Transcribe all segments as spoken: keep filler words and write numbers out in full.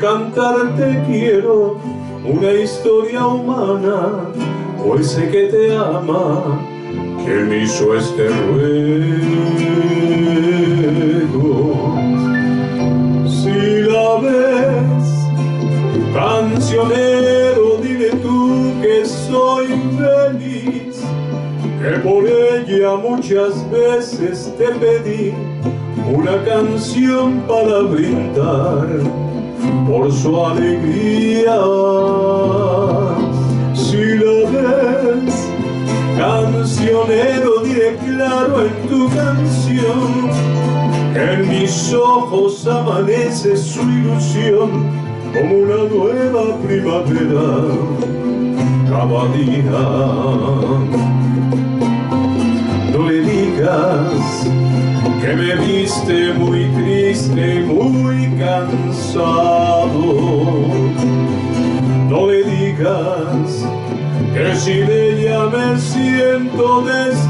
cantarte quiero una historia humana, pues sé que te ama quien me hizo este ruego. Si la ves, cancionero, dile tú que soy feliz, que por ella muchas veces te pedí una canción para brindar por su alegría. Si la ves, cancionero, dile claro en tu canción que en mis ojos amanece su ilusión como una nueva primavera cada día. No le digas que me viste muy triste y muy cansado. No le digas que sin ella me siento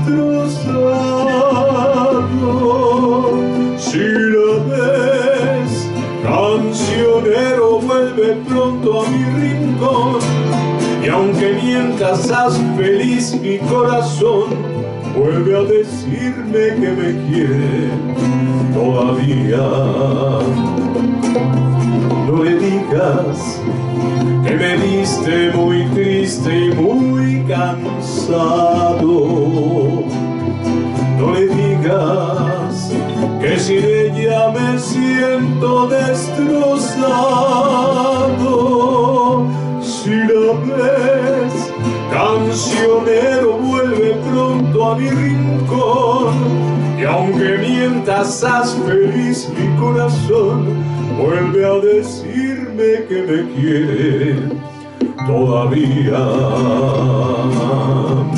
destrozado. Si la ves, cancionero, vuelve pronto a mi rincón, y aunque mientras haz feliz mi corazón, vuelve a decirme que me quiere todavía. No le digas que me viste muy triste y muy cansado. No le digas que sin ella me siento destrozado. Si la ves, cancionero, vuelve pronto a mi rincón, y aunque mientras haz feliz mi corazón, vuelve a decirme que me quiere todavía.